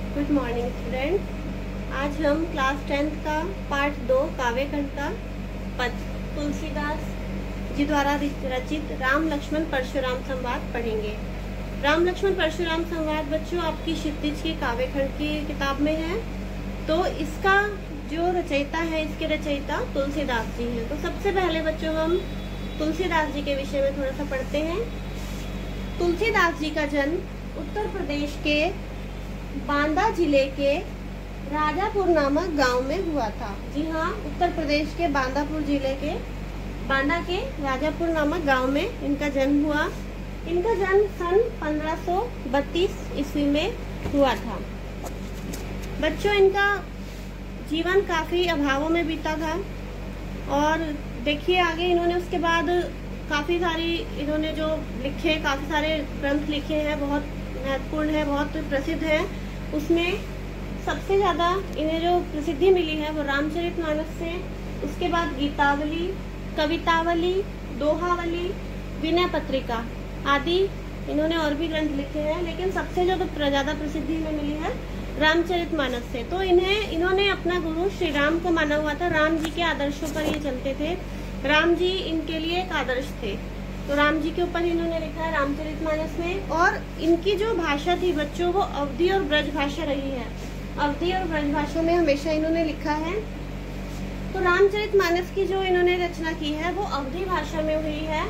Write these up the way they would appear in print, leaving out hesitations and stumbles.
Good morning student. आज हम class 10th का पार्ट 2 काव्यखंड का पद तुलसीदास जी द्वारा रचित राम लक्ष्मण परशुराम संवाद पढ़ेंगे। राम लक्ष्मण परशुराम संवाद बच्चों आपकी क्षितिज की काव्यखंड की किताब में है। तो इसका जो रचयिता है, इसके रचयिता तुलसीदास जी हैं। तो सबसे पहले बच्चों हम तुलसीदास जी के विषय में थोड़ा सा पढ़ते हैं। तुलसीदास जी का जन्म उत्तर प्रदेश के बांदा जिले के राजापुर नामक गांव में हुआ था। जी हाँ, उत्तर प्रदेश के बांदापुर जिले के बांदा के राजापुर नामक गांव में इनका जन्म हुआ। इनका जन्म सन 1532 ईस्वी में हुआ था। बच्चों, इनका जीवन काफी अभावों में बीता था और देखिए आगे इन्होंने उसके बाद काफी सारी इन्होंने जो लिखे, काफी सारे ग्रंथ लिखे हैं, बहुत महत्वपूर्ण है, बहुत प्रसिद्ध है। उसमें सबसे ज्यादा इन्हें जो प्रसिद्धि मिली है वो रामचरितमानस से, उसके बाद गीतावली, कवितावली, दोहावली, विनय पत्रिका आदि इन्होंने और भी ग्रंथ लिखे हैं, लेकिन सबसे जो ज्यादा प्रसिद्धि में मिली है रामचरितमानस से। तो इन्होंने अपना गुरु श्री राम को माना हुआ था। राम जी के आदर्शों पर ये चलते थे। राम जी इनके लिए एक आदर्श थे। तो राम जी के ऊपर इन्होंने लिखा है रामचरितमानस में। और इनकी जो भाषा थी बच्चों, वो अवधी और ब्रज भाषा रही है। अवधी और ब्रज भाषा में हमेशा इन्होंने लिखा है। तो रामचरितमानस की जो इन्होंने रचना की है वो अवधी भाषा में हुई है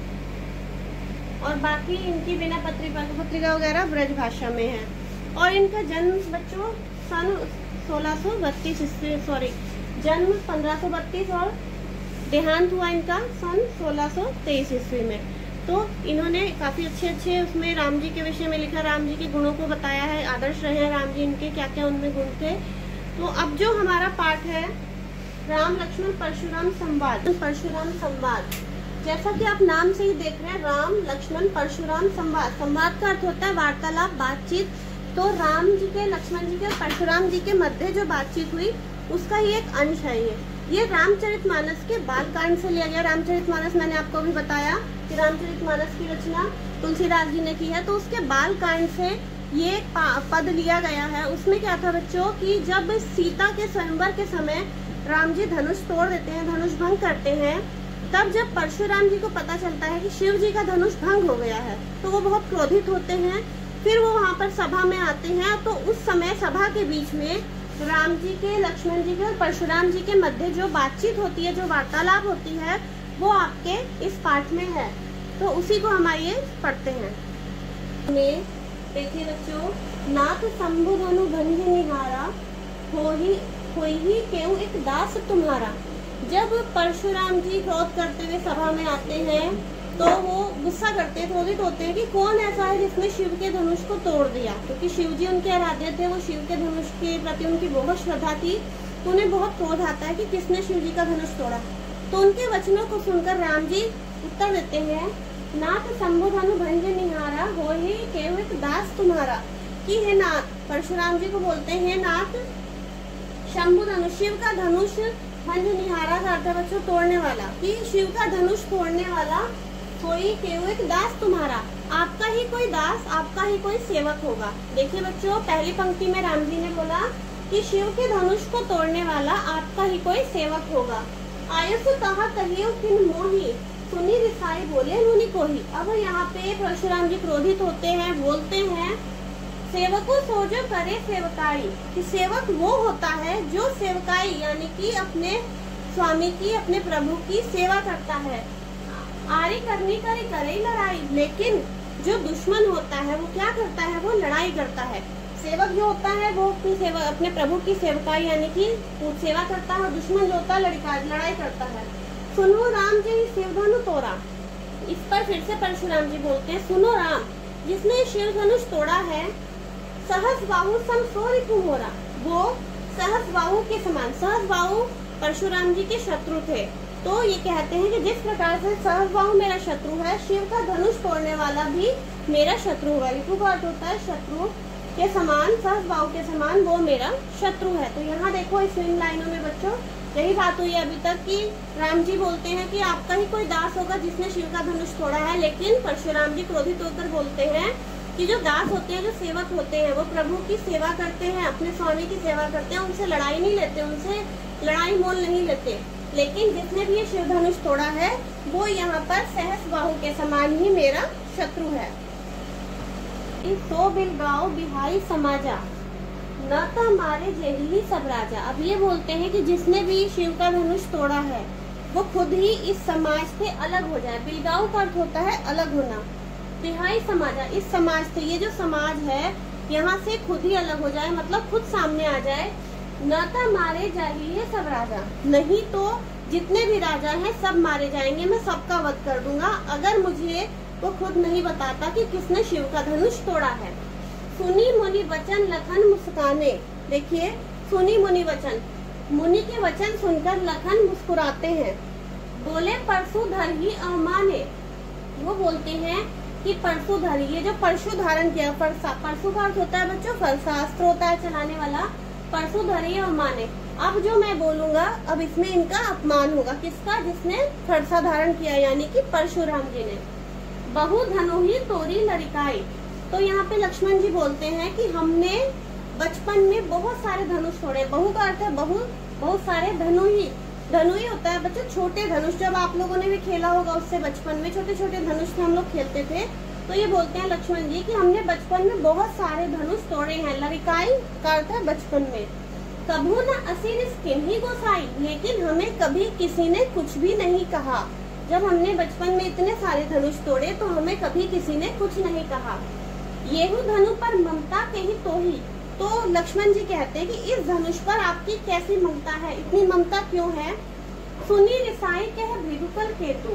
और बाकी इनकी विनय पत्रिका वगैरह ब्रज भाषा में है। और इनका जन्म बच्चों सन 1532 और देहांत हुआ इनका सन 1623 ईस्वी में। तो इन्होंने काफी अच्छे उसमें राम जी के विषय में लिखा, राम जी के गुणों को बताया है, आदर्श रहे हैं राम जी, इनके क्या क्या उनमें गुण थे। तो अब जो हमारा पाठ है राम लक्ष्मण परशुराम संवाद, जैसा कि आप नाम से ही देख रहे हैं, राम लक्ष्मण परशुराम संवाद। संवाद का अर्थ होता है वार्तालाप, बातचीत। तो राम जी के, लक्ष्मण जी के और परशुराम जी के मध्य जो बातचीत हुई उसका ही एक अंश है ये रामचरितमानस के बालकांड से लिया गया। रामचरितमानस मैंने आपको भी बताया कि रामचरितमानस की रचना तुलसीदास जी ने की है। तो उसके बालकांड से ये पद लिया गया है। उसमें क्या था बच्चों कि जब सीता के स्वयंवर के समय राम जी धनुष तोड़ देते हैं, धनुष भंग करते हैं, तब जब परशुराम जी को पता चलता है कि शिव जी का धनुष भंग हो गया है तो वो बहुत क्रोधित होते हैं। फिर वो वहाँ पर सभा में आते हैं। तो उस समय सभा के बीच में राम जी के, लक्ष्मण जी के और परशुराम जी के मध्य जो बातचीत होती है, जो वार्तालाप होती है, वो आपके इस पाठ में है। तो उसी को हम आइए पढ़ते हैं। देखिए बच्चों, नाथ शंभु धनु भंज निहारा, होई ही केहू एक दास तुम्हारा। जब परशुराम जी क्रोध करते हुए सभा में आते हैं तो वो गुस्सा करते हैं, क्रोधित होते हैं कि कौन ऐसा है जिसने शिव के धनुष को तोड़ दिया। क्योंकि शिव जी उनके आराध्य थे, वो शिव के धनुष के प्रति उनकी बहुत श्रद्धा थी। तो उन्हें बहुत क्रोध आता है कि किसने शिव जी का धनुष तोड़ा। तो उनके वचनों को सुनकर राम जी उत्तर देते हैं, नाथ शंभु धनु भंज निहारा, होई केहू एक दास तुम्हारा। कि हे नाथ, परशुराम जी को बोलते हैं नाथ शंभु धनुष, शिव का धनुष, भंज निहारा का अर्थ है बच्चों तोड़ने वाला, कि शिव का धनुष तोड़ने वाला कोई केहू एक दास तुम्हारा, आपका ही कोई दास, आपका ही कोई सेवक होगा। देखिए बच्चों, पहली पंक्ति में राम जी ने बोला कि शिव के धनुष को तोड़ने वाला आपका ही कोई सेवक होगा। आयुष कहा कहियो किन मोही, सुनी रिसाई बोले मुनि कोही। अब यहाँ पे परशुराम जी क्रोधित होते हैं, बोलते हैं सेवको सो जो करे सेवकाई, कि सेवक वो होता है जो सेवकाई यानी कि अपने स्वामी की, अपने प्रभु की सेवा करता है। आरी करनी करे लड़ाई, लेकिन जो दुश्मन होता है वो क्या करता है, वो लड़ाई करता है। सेवक जो होता है वो अपने प्रभु की सेवकाई यानी कि सेवा करता है, और दुश्मन जो होता है लड़ाई करता है। सुनो राम जी शिवधनु तोड़ा। इस पर फिर से परशुराम जी बोलते हैं, सुनो राम, जिसने शिव धनुष तोड़ा है, सहस बाहु सम सो रिपु मोरा, वो सहस बाहु के समान। सहस बाहु परशुराम जी के शत्रु थे। तो ये कहते हैं कि जिस प्रकार से सहस्रबाहु मेरा शत्रु है, शिव का धनुष तोड़ने वाला भी मेरा शत्रु होगा। रिपु का अर्थ होता है शत्रु के समान, सहस्रबाहु के समान वो मेरा शत्रु है। तो यहाँ देखो इस इन लाइनों में बच्चों यही बात हुई अभी तक कि राम जी बोलते हैं कि आपका ही कोई दास होगा जिसने शिव का धनुष तोड़ा है, लेकिन परशुराम जी क्रोधित होकर बोलते हैं कि जो दास होते हैं, जो सेवक होते हैं, वो प्रभु की सेवा करते हैं, अपने स्वामी की सेवा करते हैं, उनसे लड़ाई नहीं लेते, उनसे लड़ाई मोल नहीं लेते। लेकिन जिसने भी ये शिव धनुष तोड़ा है वो यहाँ पर सहस्त्रबाहु के समान ही मेरा शत्रु है। सो बिलगाओ बिहाई समाजा न ता मारे जेहिली सब राजा। अब ये बोलते हैं कि जिसने भी शिव का धनुष तोड़ा है वो खुद ही इस समाज से अलग हो जाए। बिलगाओ का अर्थ होता है अलग होना। बिहाई समाजा, इस समाज से, ये जो समाज है यहाँ से खुद ही अलग हो जाए, मतलब खुद सामने आ जाए। न ता मारे जाहिए सब राजा, नहीं तो जितने भी राजा हैं सब मारे जाएंगे, मैं सबका वध कर दूंगा अगर मुझे वो खुद नहीं बताता कि किसने शिव का धनुष तोड़ा है। सुनी मुनि वचन लखन मुस्काने। देखिए, सुनी मुनि वचन, मुनि के वचन सुनकर लखन मुस्कुराते हैं। बोले परशुधर ही अवमाने, वो बोलते हैं कि परशुधर, ये जो परशु धारण किया, परशु का अर्थ होता है बच्चों फलशास्त्र होता है चलाने वाला, परशुधर ही अवमाने। अब जो मैं बोलूंगा अब इसमें इनका अपमान होगा, किसका? जिसने फरसा धारण किया, यानी कि परशुराम जी ने। बहु धनु ही तोरी लड़िकाई, तो यहाँ पे लक्ष्मण जी बोलते हैं कि हमने बचपन में बहुत सारे धनुष तोड़े। बहु का अर्थ है बहुत सारे। धनु ही होता है बच्चों छोटे धनुष, जब आप लोगों ने भी खेला होगा उससे बचपन में छोटे छोटे धनुष से हम लोग खेलते थे। तो ये बोलते हैं लक्ष्मण जी कि हमने बचपन में बहुत सारे धनुष तोड़े हैं। लड़िकाई का अर्थ है बचपन में। कभू न असीर स्किन ही गोसाई, लेकिन हमें कभी किसी ने कुछ भी नहीं कहा। जब हमने बचपन में इतने सारे धनुष तोड़े तो हमें कभी किसी ने कुछ नहीं कहा। येहू धनु पर ममता के ही तो ही, तो लक्ष्मण जी कहते हैं कि इस धनुष पर आपकी कैसी ममता है, इतनी ममता क्यों है। सुनी रिसाई कह भृगुकुल केतु,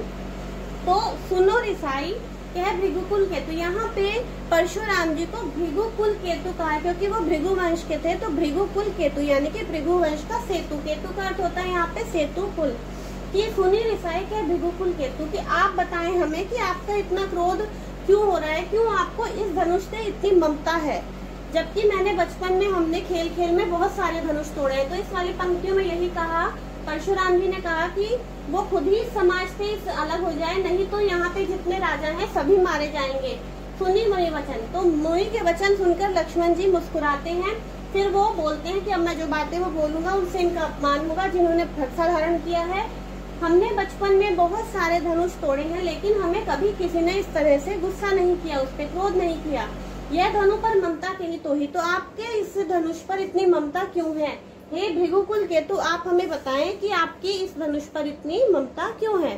तो सुनो रिसाई कह भृगुकुल केतु। यहाँ पे परशुराम जी को भृगुकुल केतु कहा क्योंकि वो भृगु वंश के थे, तो भृगुकुल केतु यानी कि भृगु वंश का सेतु। केतु का अर्थ होता है यहाँ पे सेतु कुल। ये सुनी रिसाई कह भृगुकुल केतु कि आप बताएं हमें कि आपका इतना क्रोध क्यों हो रहा है, क्यों आपको इस धनुष से इतनी ममता है, जबकि मैंने बचपन में हमने खेल खेल में बहुत सारे धनुष तोड़े हैं। तो इस वाली पंक्तियों में यही कहा, परशुराम जी ने कहा कि वो खुद ही समाज से अलग हो जाए, नहीं तो यहाँ पे जितने राजा हैं सभी मारे जाएंगे। सुनी मुनि वचन, तो मुनि के वचन सुनकर लक्ष्मण जी मुस्कुराते हैं। फिर वो बोलते हैं कि अब मैं जो बातें वो बोलूंगा उनसे इनका अपमान होगा जिन्होंने फरसा धारण किया है। हमने बचपन में बहुत सारे धनुष तोड़े हैं, लेकिन हमें कभी किसी ने इस तरह से गुस्सा नहीं किया, उस पर क्रोध नहीं किया। यह धनु पर ममता के ही तो ही, तो आपके इस धनुष पर इतनी ममता क्यों है? हे भृगुकुल केतु, आप हमें बताएं कि आपकी इस धनुष पर इतनी ममता क्यों है।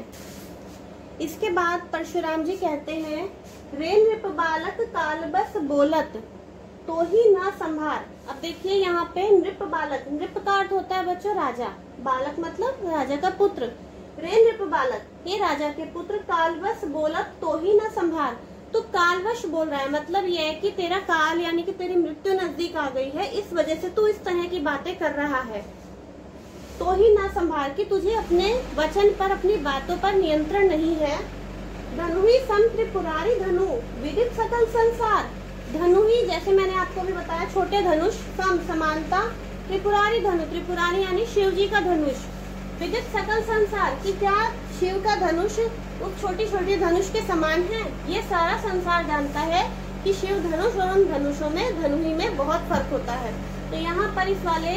इसके बाद परशुराम जी कहते हैं, रे नृप बालक कालबस बोलत तो ही ना संभार। अब देखिए यहाँ पे नृप बालक, नृप का अर्थ होता है बच्चों राजा, बालक मतलब राजा का पुत्र। रे नृप बालक, ये राजा के पुत्र, कालवश बोलत तो ही ना संभार, तो कालवश बोल रहा है, मतलब ये है कि तेरा काल यानी कि तेरी मृत्यु नजदीक आ गई है, इस वजह से तू इस तरह की बातें कर रहा है। तो ही ना संभार कि तुझे अपने वचन पर, अपनी बातों पर नियंत्रण नहीं है। धनु ही सम त्रिपुरारी धनु विदित सकल संसार, धनु ही जैसे मैंने आपको भी बताया छोटे धनुष, सम समानता, त्रिपुरारी धनु, त्रिपुरारी यानी शिव जी का धनुष, विदित सकल संसार कि क्या शिव का धनुष उस छोटी छोटी धनुष के समान है। ये सारा संसार जानता है कि शिव धनुष और उन धनुषों में, धनु ही में बहुत फर्क होता है। तो यहाँ पर इस वाले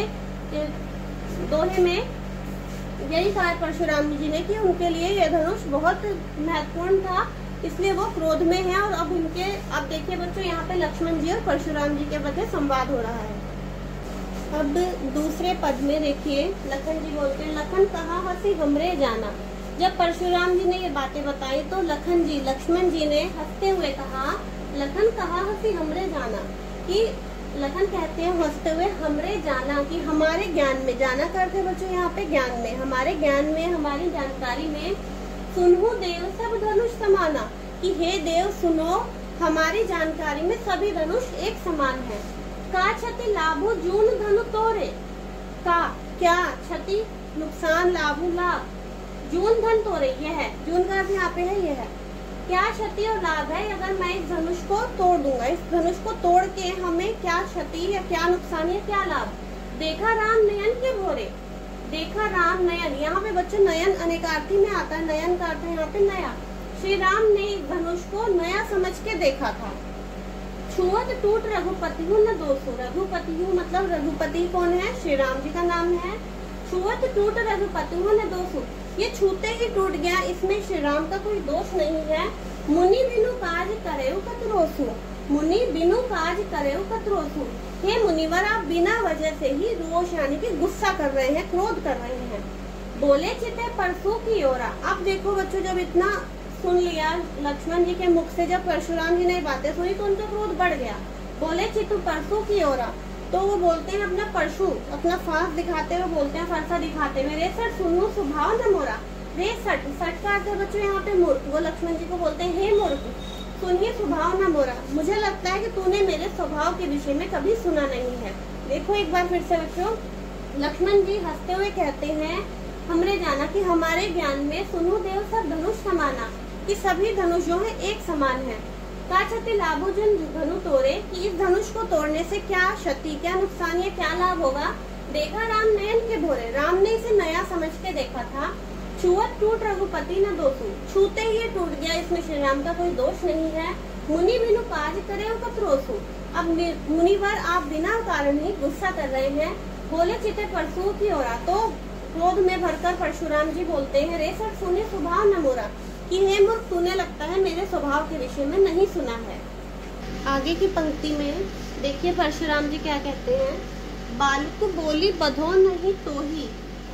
दोहे में यही कहा परशुराम जी ने कि उनके लिए यह धनुष बहुत महत्वपूर्ण था, इसलिए वो क्रोध में है। और अब उनके, अब देखिए बच्चों यहाँ पे लक्ष्मण जी और परशुराम जी के मध्य संवाद हो रहा है। अब दूसरे पद में देखिए लखन जी बोलते हैं, लखन कहा हंसी हमरे जाना। जब परशुराम जी ने ये बातें बताई तो लखन जी, लक्ष्मण जी ने हंसते हुए कहा, लखन कहा हंसी हमरे जाना, कि लखन कहते हैं हंसते हुए हमरे जाना, कि हमारे ज्ञान में, जाना करते बच्चों यहाँ पे ज्ञान में, हमारे ज्ञान में, हमारी जानकारी में, सुनहु देव सब धनुष समाना, कि हे देव सुनो, हमारी जानकारी में सभी धनुष एक समान है। का क्षति लाभो जून धनु तोरे, का क्या क्षति नुकसान, लाभो लाभ, जून धन तोरे, यह है जून का अर्थ यहाँ पे है, यह है क्या क्षति और लाभ है अगर मैं इस धनुष को तोड़ दूंगा। इस धनुष को तोड़ के हमें क्या क्षति या क्या नुकसान या क्या लाभ। देखा राम नयन के भोरे, देखा राम नयन, यहाँ पे बच्चों नयन अनेकार्थी में आता है, नयन का अर्थ है यहाँ पे नया। श्री राम ने इस धनुष को नया समझ के देखा था। छुअत टूट रघुपति हूँ न दोषो। रघुपति हूँ मतलब रघुपति कौन है? श्री राम जी का नाम है। छुअत टूट रघुपति हूँ न दोषो, ये छूते ही टूट गया, इसमें श्री राम का कोई दोष नहीं है। मुनि बिनु काज करेउ कतरोसु। मुनि बिनु काज करेउ कतरोसु, हे मुनिवर आप बिना वजह से ही रोष यानी कि गुस्सा कर रहे हैं, क्रोध कर रहे हैं। बोले चिते परसों की ओरा। अब देखो बच्चों, जब इतना सुन लिया लक्ष्मण जी के मुख से, जब परशुराम जी ने बातें सुनी तो उनका क्रोध बढ़ गया। बोले चितु परसों की ओरा, तो वो बोलते हैं अपना परशु, अपना फांस दिखाते हुए बोलते हैं, फरसा दिखाते हुए, रे सट सुनो स्वभाव न मोरा। रे सट, सट का अर्थ है बच्चों यहाँ पे मूर्ख। वो लक्ष्मण जी को बोलते हैं, हे मूर्ख सुनिए स्वभाव न मोरा, मुझे लगता है कि तूने मेरे स्वभाव के विषय में कभी सुना नहीं है। देखो एक बार फिर से बच्चों, लक्ष्मण जी हंसते हुए कहते हैं, हमने जाना कि हमारे ज्ञान में सुनो देव सब धनुष समाना, कि सभी धनुष जो है एक समान है। का क्षति लाभो जन धनु तोड़े, कि इस धनुष को तोड़ने से क्या क्षति, क्या नुकसान या क्या लाभ होगा। देखा राम नयन के भोरे, राम ने इसे नया समझ के देखा था। छुअत टूट रघुपति न दोषु, छूते ही टूट गया, इसमें श्री राम का कोई दोष नहीं है। मुनि बिनु काज करे कतरोसु, अब मुनिवर आप बिना कारण ही गुस्सा कर रहे हैं। बोले चिते परसों की ओरा, तो क्रोध में भरकर परशुराम जी बोलते हैं, रे सर सुने स्वभाव न मोरा, कि हे मूर्ख तूने लगता है मेरे स्वभाव के विषय में नहीं सुना है। आगे की पंक्ति में देखिए परशुराम जी क्या कहते हैं, बालक बोली बधो नहीं तो ही,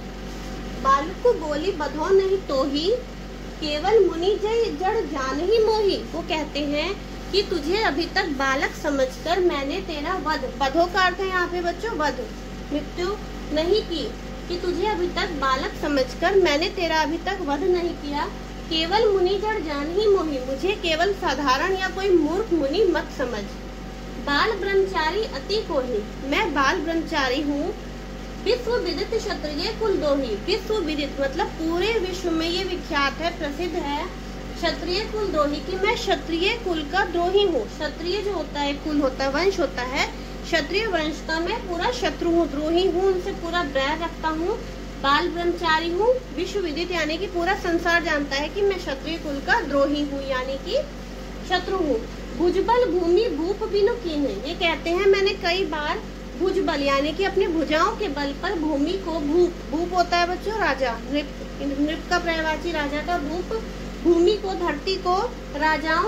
बालक बोली बधो नहीं तो ही, केवल मुनि जड़ जान ही मोही। वो कहते हैं कि तुझे अभी तक बालक समझकर मैंने तेरा वध, बधो का अर्थ है यहाँ पे बच्चों वध, मृत्यु नहीं की, कि तुझे अभी तक बालक समझकर मैंने तेरा अभी तक वध नहीं किया। केवल मुनि जड़ जान ही मोही, मुझे केवल साधारण या कोई मूर्ख मुनि मत समझ। बाल ब्रह्मचारी अति कोहि, मैं बाल ब्रह्मचारी हूँ। विश्व विदित क्षत्रिय कुल दोही, विश्व विदित मतलब पूरे विश्व में ये विख्यात है, प्रसिद्ध है, क्षत्रिय कुल द्रोही, कि मैं क्षत्रिय कुल का द्रोही हूँ। क्षत्रिय जो होता है कुल होता है, वंश होता है, क्षत्रिय वंश का मैं पूरा शत्रु हूँ, द्रोही हूँ, उनसे पूरा बैर रखता हूँ। बाल ब्रह्मचारी हूँ, विश्व विदित यानी कि पूरा संसार जानता है कि मैं क्षत्रिय कुल का द्रोही हूँ, यानी कि शत्रु हूँ। भुजबल भूमि भूप बिनु कीन्हे, ये कहते हैं मैंने कई बार भुजबल यानी कि अपनी भुजाओं के बल पर भूमि को, भूप, भूप होता है बच्चों राजा, नृप का पर्यायवाची राजा का भूप, भूमि को, धरती को राजाओं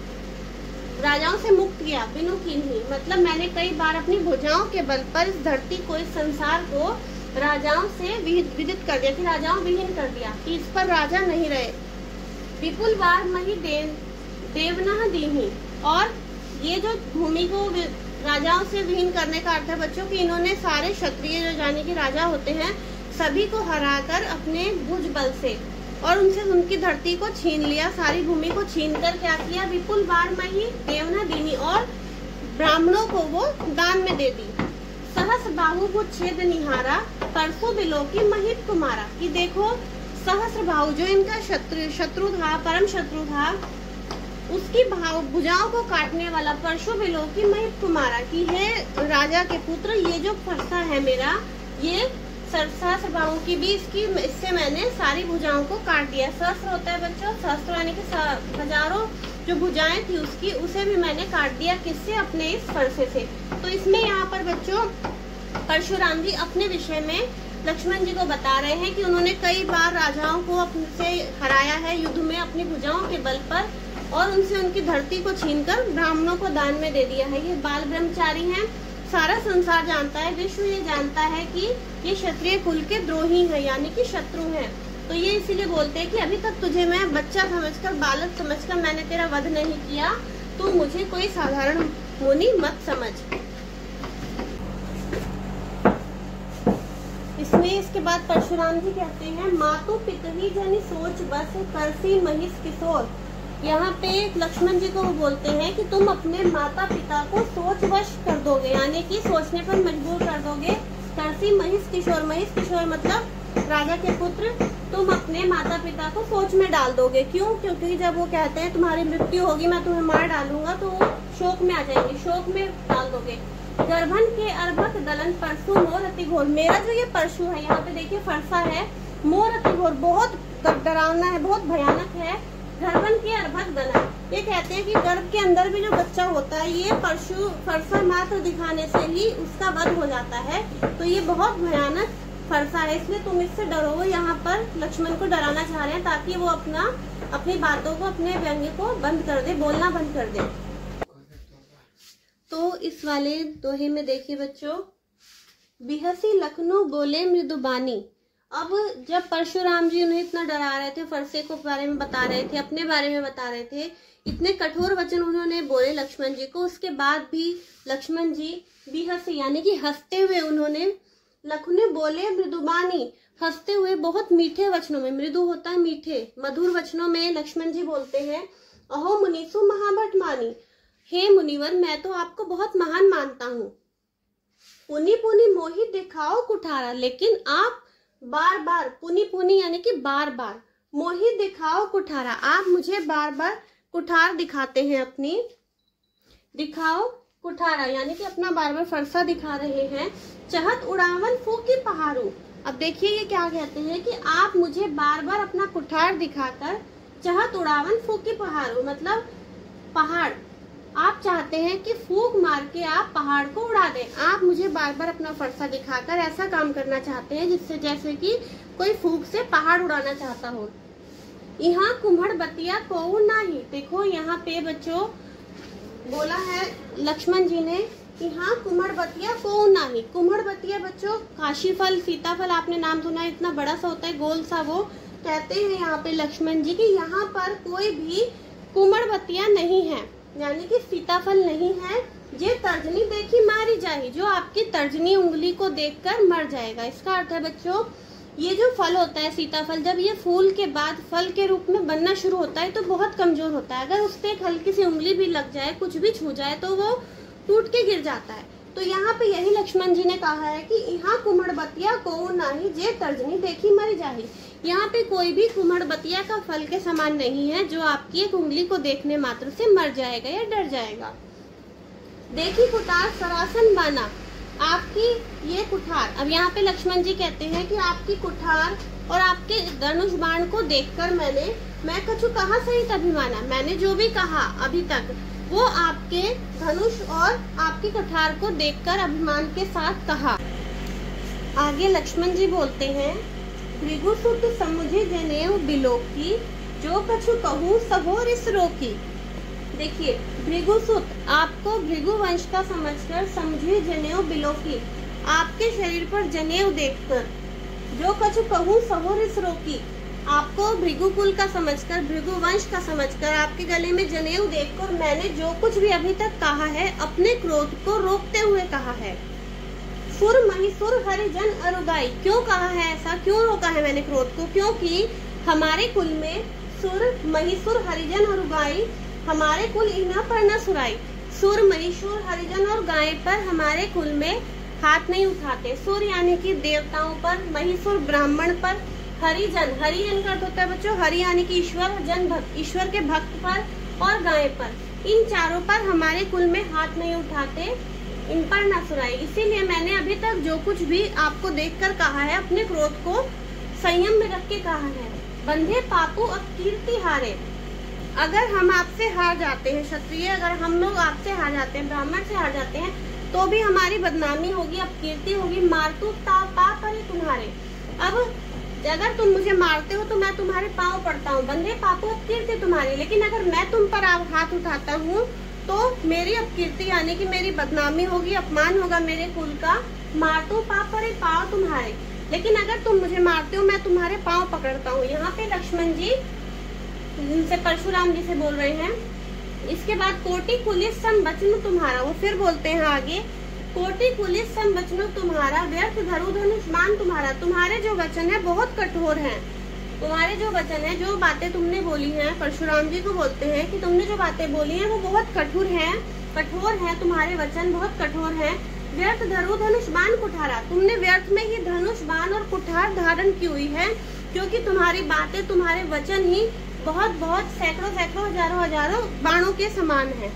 से मुक्त किया। बिनु कीन्हे मतलब मैंने कई बार अपनी भुजाओं के बल पर इस धरती को, इस संसार को राजाओं से विदित कर दिया, कि राजाओं विहीन कर दिया, कि इस पर राजा नहीं रहे। विपुल बार मही देवना दीही, और ये जो भूमि को राजाओं से विहीन करने का अर्थ है बच्चों कि इन्होंने सारे क्षत्रिय जो यानी कि राजा होते हैं सभी को हराकर अपने भुज बल से और उनसे उनकी धरती को छीन लिया, सारी भूमि को छीनकर क्या किया, विपुल बार मही देवना दीनी, और ब्राह्मणों को वो दान में दे दी। सहस बाहु को छेद निहारा, परसों बिलो की महित कुमारा, कि देखो सहस्र बाहु जो इनका शत्रु था, परम शत्रु था, उसकी भुजाओं को काटने वाला परशु बिलो की महित कुमारा, की है राजा के पुत्र, ये जो फरसा है मेरा, ये सहस्र बाहु की भी इससे मैंने सारी भुजाओं को काट दिया। सहस्र होता है बच्चों, सहस्र यानी कि हजारों जो भुजाएं थी उसकी, उसे भी मैंने काट दिया, किससे, अपने इस फरसे से। तो इसमें यहाँ पर बच्चों परशुराम जी अपने विषय में लक्ष्मण जी को बता रहे हैं कि उन्होंने कई बार राजाओं को अपने से हराया है युद्ध में अपनी भुजाओं के बल पर, और उनसे उनकी धरती को छीनकर ब्राह्मणों को दान में दे दिया है। ये बाल ब्रह्मचारी हैं, सारा संसार जानता है, विश्व ये जानता है कि ये क्षत्रिय कुल के द्रोही है, यानी कि शत्रु हैं। तो ये इसीलिए बोलते हैं कि अभी तक तुझे मैं बच्चा समझकर, बालक समझकर मैंने तेरा वध नहीं किया, तू मुझे कोई साधारण मुनि मत समझ। इसमें इसके बाद परशुराम जी कहते हैं, मातु पितवी जनि सोच बस करसी महिष किशोर। यहाँ पे लक्ष्मण जी को वो बोलते हैं कि तुम अपने माता पिता को सोच वश कर दोगे, यानी कि सोचने पर मजबूर कर दोगे। करसी महिष किशोर, महिष किशोर मतलब राजा के पुत्र, तुम अपने माता पिता को सोच में डाल दोगे। क्यों? क्योंकि जब वो कहते हैं तुम्हारी मृत्यु होगी, मैं तुम्हें मार डालूंगा, तो वो शोक में आ जाएंगे, शोक में डाल दोगे। गर्भन के अर्भक दलन परशु मोर अति घोर, मेरा जो ये परशु है यहाँ पे देखिए फरसा है, मोर अति घोर बहुत डरावना है, बहुत भयानक है। गर्भन के अर्भक बना। ये कहते हैं कि गर्भ के अंदर भी जो बच्चा होता है ये फरसा मात्र दिखाने से ही उसका वध हो जाता है। तो ये बहुत भयानक फरसा है, इसलिए तुम इससे डरो। वो यहाँ पर लक्ष्मण को डराना चाह रहे हैं ताकि वो अपनी बातों को, अपने व्यंग्य को बंद कर दे, बोलना बंद कर दे। तो इस वाले दोहे में देखिए बच्चों, बिहसी लखनऊ बोले मृदुबानी। अब जब परशुराम जी उन्हें इतना डरा रहे थे, फरसे को बारे में बता रहे थे, अपने बारे में बता रहे थे, इतने कठोर वचन उन्होंने बोले लक्ष्मण जी को, उसके बाद भी लक्ष्मण जी बिहसी यानी कि हंसते हुए उन्होंने लखनऊ बोले मृदुबानी, हंसते हुए बहुत मीठे वचनों में, मृदु होता है मीठे, मधुर वचनों में लक्ष्मण जी बोलते हैं, अहो मुनीसु महाभट मानी, हे मुनिवर मैं तो आपको बहुत महान मानता हूँ। पुनि पुनि मोहि दिखाओ कुठारा, लेकिन आप बार बार, पुनि पुनि यानी कि बार बार, मोहि दिखाओ कुठारा, आप मुझे बार बार कुठार दिखाते हैं, अपनी दिखाओ कुठारा यानी कि अपना बार बार फरसा दिखा रहे हैं। चहत उड़ावन फूकी पहाड़ू, अब देखिए ये क्या कहते हैं कि आप मुझे बार बार अपना कुठार दिखाकर, चहत उड़ावन फूकी पहाड़ू मतलब पहाड़, आप चाहते हैं कि फूंक मार के आप पहाड़ को उड़ा दें। आप मुझे बार बार अपना फरसा दिखाकर ऐसा काम करना चाहते हैं जिससे जैसे कि कोई फूंक से पहाड़ उड़ाना चाहता हो। यहाँ कुम्हड़ बतिया को नाही, देखो यहाँ पे बच्चों बोला है लक्ष्मण जी ने, यहाँ कुम्हड़ बतिया को नाही। कुम्हड़ बतिया बच्चों काशी फल, सीताफल आपने नाम सुना है, इतना बड़ा सा होता है गोल सा, वो कहते हैं यहाँ पे लक्ष्मण जी कि यहाँ पर कोई भी कुम्हड़ बतिया नहीं है, यानी कि सीताफल नहीं है। ये तर्जनी देखी मारी जाए, जो आपकी तर्जनी उंगली को देखकर मर जाएगा। इसका अर्थ है बच्चों, ये जो फल होता है सीताफल, जब ये फूल के बाद फल के रूप में बनना शुरू होता है तो बहुत कमजोर होता है। अगर उससे एक हल्की सी उंगली भी लग जाए, कुछ भी छू जाए तो वो टूट के गिर जाता है। तो यहाँ पे यही लक्ष्मण जी ने कहा है कि यहाँ कुम्हड़ बतिया को नाही, जे तर्जनी देखी मरी जाए। यहाँ पे कोई भी कुम्हड़ बतिया का फल के समान नहीं है जो आपकी एक उंगली को देखने मात्र से मर जाएगा या डर जाएगा। देखी कुठार सरासन बाना, आपकी ये कुठार, अब यहाँ पे लक्ष्मण जी कहते हैं कि आपकी कुठार और आपके धनुष बाण को देखकर मैं कछु कहा सही तभी माना, मैंने जो भी कहा अभी तक वो आपके धनुष और आपकी कुठार को देखकर अभिमान के साथ कहा। आगे लक्ष्मण जी बोलते हैं, भृगुसुत समुझे जनेऊ बिलोकी, जो कछु कहूँ सहो रिस रोकी। देखिए भृगुसुत, आपको भृगु वंश का समझकर, समझे जनेऊ बिलोकी, आपके शरीर पर जनेऊ देखकर, जो कछु कहूँ सहो रिस रोकी, आपको भृगु कुल का समझकर, भृगु वंश का समझकर, आपके गले में जनेऊ देखकर मैंने जो कुछ भी अभी तक कहा है अपने क्रोध को रोकते हुए कहा है। सुर महिसुर हरिजन अरुगाई, क्यों कहा है ऐसा, क्यों रोका है मैंने क्रोध को, क्योंकि हमारे कुल में सुर महिसुर हरिजन और गाय, हमारे कुल इन्हा पर न सुराई। सुर महिसुर हरिजन और गाय पर हमारे कुल में हाथ नहीं उठाते। सुर यानी कि देवताओं पर, महिसुर ब्राह्मण पर, हरिजन, हरिजन का अर्थ होता है बच्चों हरि यानी कि ईश्वर, जन भक्त, ईश्वर के भक्त पर, और गाय पर, इन चारों पर हमारे कुल में हाथ नहीं उठाते, इन पर न सुराई। इसीलिए मैंने अभी तक जो कुछ भी आपको देखकर कहा है अपने क्रोध को संयम में रख के कहा है। बंधे पापू अब कीर्ति हारे, अगर हम आपसे हार जाते हैं क्षत्रिय, अगर हम लोग आपसे हार जाते हैं, ब्राह्मण से हार जाते हैं, तो भी हमारी बदनामी होगी, अपकीर्ति होगी। मारतू पाप पर तुम्हारे, अब अगर तुम मुझे मारते हो तो मैं तुम्हारे पाँव पड़ता हूँ। बंधे पापू अपकीर्ति तुम्हारी, लेकिन अगर मैं तुम पर हाथ उठाता हूँ तो मेरी अपकीर्ति यानी कि मेरी बदनामी होगी, अपमान होगा मेरे कुल का। मारतू पाप पर पाँव तुम्हारे, लेकिन अगर तुम मुझे मारते हो मैं तुम्हारे पाँव पकड़ता हूँ। यहाँ पे लक्ष्मण जी जिनसे परशुराम जी से बोल रहे हैं। इसके बाद कोटि कुलिस सम वचन तुम्हारा, वो फिर बोलते हैं आगे, कोटि कुलिस सम वचन तुम्हारा, व्यर्थ धरु धनुष बाण तुम्हारा। तुम्हारे जो वचन है बहुत कठोर हैं, तुम्हारे जो वचन है, जो बातें तुमने बोली हैं, परशुराम जी को बोलते हैं कि तुमने जो बातें बोली हैं वो बहुत कठोर हैं, तुम्हारे वचन बहुत कठोर हैं। व्यर्थ धरु धनुष बाण कुठारा, तुमने व्यर्थ में ही धनुष बाण और कुठार धारण की हुई है, क्योंकि तुम्हारी बातें, तुम्हारे वचन ही बहुत बहुत सैकड़ों सैकड़ों हजारों बाणों के समान है।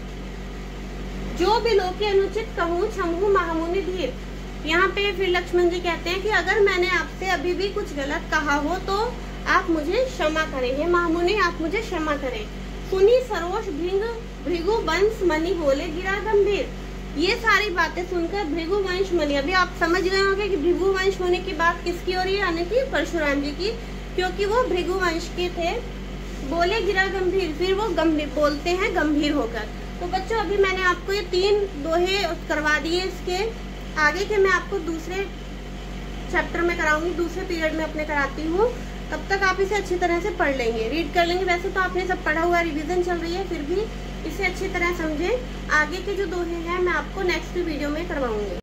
जो भी लोग के अनुचित कहूँ क्षमहु महामुनि धीर। यहाँ पे फिर लक्ष्मण जी कहते हैं कि अगर मैंने आपसे अभी भी कुछ गलत कहा हो तो आप मुझे क्षमा करें, हे महामुनि आप मुझे क्षमा करें। सुनी सरोष भृगु वंश मणि बोले गिरा गंभीर। ये सारी बातें सुनकर भृगु वंश मुनि, अभी आप समझ गए होंगे कि भृगु वंश मुनि की बात किसकी हो रही है, यानी कि परशुराम जी की, क्योंकि वो भृगु वंश के थे। बोले गिरा गंभीर, फिर वो गंभीर बोलते हैं गंभीर होकर। तो बच्चों अभी मैंने आपको ये 3 दोहे करवा दिए, इसके आगे के मैं आपको दूसरे चैप्टर में कराऊंगी, दूसरे पीरियड में अपने कराती हूँ। तब तक आप इसे अच्छी तरह से पढ़ लेंगे, रीड कर लेंगे। वैसे तो आपने सब पढ़ा हुआ, रिवीजन चल रही है, फिर भी इसे अच्छी तरह समझें। आगे के जो दोहे हैं मैं आपको नेक्स्ट वीडियो में करवाऊंगी।